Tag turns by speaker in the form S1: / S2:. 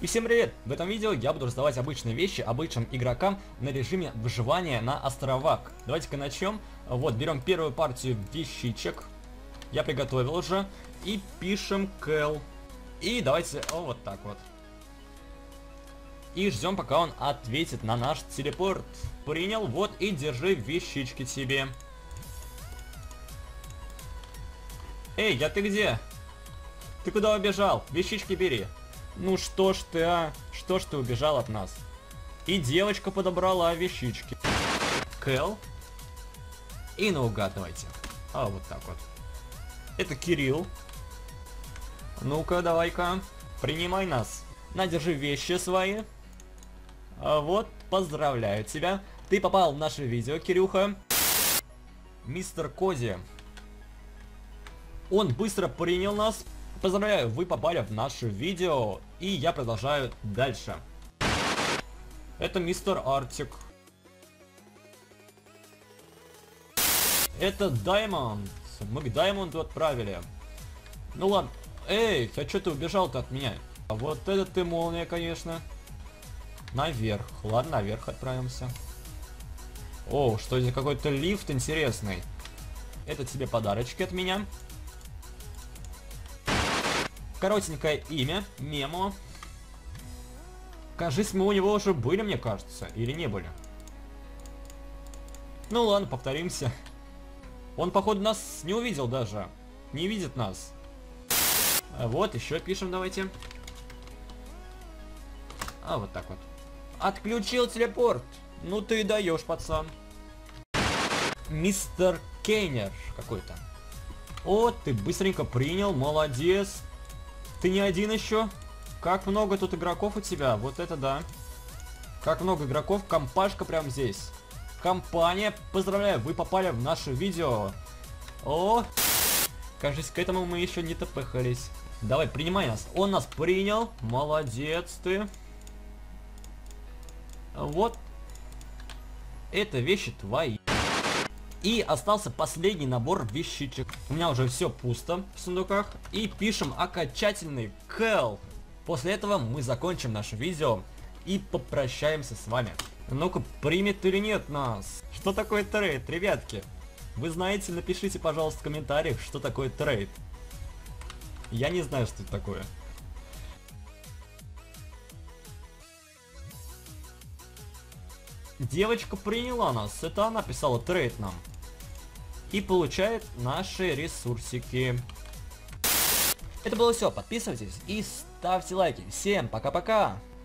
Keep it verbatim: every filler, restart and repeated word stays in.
S1: И всем привет! В этом видео я буду раздавать обычные вещи обычным игрокам на режиме выживания на островах. Давайте-ка начнем. Вот, берем первую партию вещичек. Я приготовил уже. И пишем Кэл. И давайте, о, вот так вот. И ждем, пока он ответит на наш телепорт. Принял, вот, и держи вещички себе. Эй, я ты где? Ты куда убежал? Вещички бери. Ну что ж ты, а? Что ж ты убежал от нас? И девочка подобрала вещички. Кэл. И наугад давайте. А, вот так вот. Это Кирилл. Ну-ка, давай-ка. Принимай нас. На, держи вещи свои. А вот, поздравляю тебя. Ты попал в наше видео, Кирюха. Мистер Кози. Он быстро принял нас. Поздравляю, вы попали в наше видео. И я продолжаю дальше. Это мистер Артик. Это Даймонд. Мы к Даймонду отправили. Ну ладно. Эй, а что ты убежал-то от меня? А вот это ты молния, конечно. Наверх. Ладно, наверх отправимся. О, что здесь какой-то лифт интересный. Это тебе подарочки от меня. Коротенькое имя. Мемо. Кажется, мы у него уже были, мне кажется. Или не были. Ну ладно, повторимся. Он, походу, нас не увидел даже. Не видит нас. Вот, еще пишем давайте. А, вот так вот. Отключил телепорт. Ну ты даешь, пацан. Мистер Кейнер какой-то. О, ты быстренько принял, молодец. Ты не один еще? Как много тут игроков у тебя? Вот это да. Как много игроков, компашка прям здесь. Компания, поздравляю, вы попали в наше видео. О, кажется, к этому мы еще не топыхались. Давай, принимай нас. Он нас принял. Молодец ты. Вот. Это вещи твои. И остался последний набор вещичек. У меня уже все пусто в сундуках. И пишем окончательный Кэл. После этого мы закончим наше видео и попрощаемся с вами. Ну-ка, примет или нет нас? Что такое трейд, ребятки? Вы знаете, напишите, пожалуйста, в комментариях, что такое трейд. Я не знаю, что это такое. Девочка приняла нас. Это она писала трейд нам. И получает наши ресурсики. Это было все. Подписывайтесь и ставьте лайки. Всем пока-пока.